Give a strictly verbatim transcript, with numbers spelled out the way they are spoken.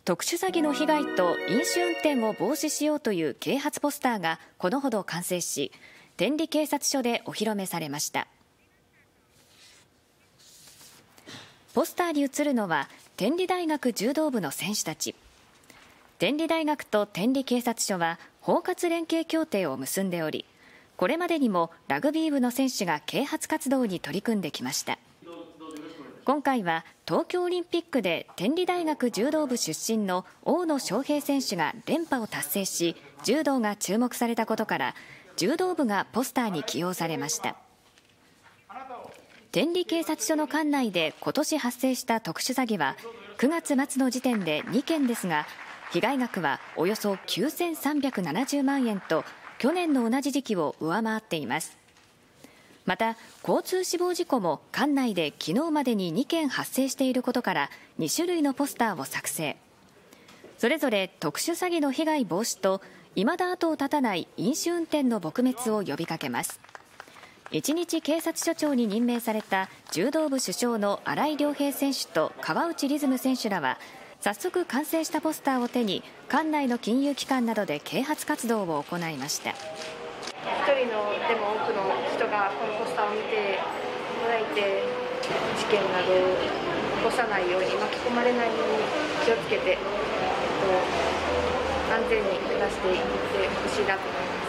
特殊詐欺の被害と飲酒運転を防止しようという啓発ポスターがこのほど完成し、天理警察署でお披露目されました。ポスターに写るのは天理大学柔道部の選手たち。天理大学と天理警察署は包括連携協定を結んでおり、これまでにもラグビー部の選手が啓発活動に取り組んできました。今回は東京オリンピックで天理大学柔道部出身の大野将平選手が連覇を達成し、柔道が注目されたことから柔道部がポスターに起用されました。天理警察署の管内で今年発生した特殊詐欺はくがつ末の時点でにけんですが、被害額はおよそきゅうせんさんびゃくななじゅうまんえんと去年の同じ時期を上回っています。また交通死亡事故も管内で昨日までににけん発生していることからにしゅるいのポスターを作成。それぞれ特殊詐欺の被害防止と未だ後を絶たない飲酒運転の撲滅を呼びかけます。一日警察署長に任命された柔道部主将の新井亮平選手と川内リズム選手らは早速完成したポスターを手に管内の金融機関などで啓発活動を行いました。 一人のでも多くの人がこのポスターを見てもらえて、事件などを起こさないように、巻き込まれないように気をつけて安全に暮らしていってほしいなと思います。